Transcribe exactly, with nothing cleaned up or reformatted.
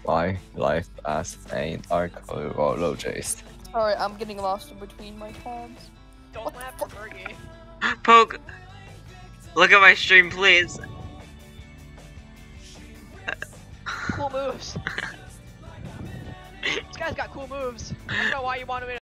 my life as an archaeologist. Sorry, I'm getting lost in between my tabs. Don't laugh at Fergie. Poke! Look at my stream, please. Cool moves. This guy's got cool moves. I don't know why you wanted me to